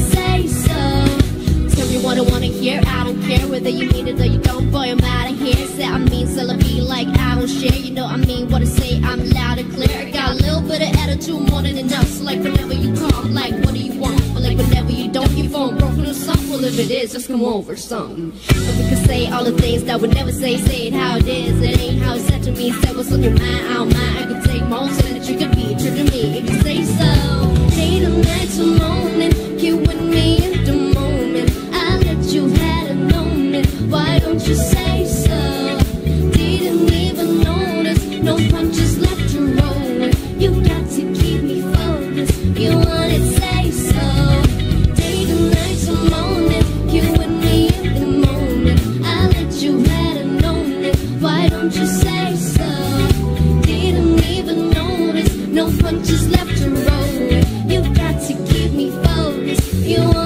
say so. Tell me what I wanna hear, I don't care whether you mean it or you don't, boy, I'm out of here. Say I mean, so I be like I don't share. You know I mean what I say, I'm loud and clear. I got a little bit of attitude, more than enough. So like whenever you call, I'm like, what do you want? But like whenever you don't, your phone broken or something. Well, if it is, just come over something. But we can say all the things that we never say it how it is. It ain't how it's said to me. Say what's on your mind, I don't mind. I can take most of that you could be true to me if you say so. Day to night to morning, get with me in the moment. I let you had a moment, why don't you say so? Didn't even notice, no punches left to roll. You got to keep me focused, you want it, say so. Day to night to morning, get with me in the moment. I let you had a moment, why don't you say so? Didn't even notice, no punches left to roll. You got to keep me focused, you want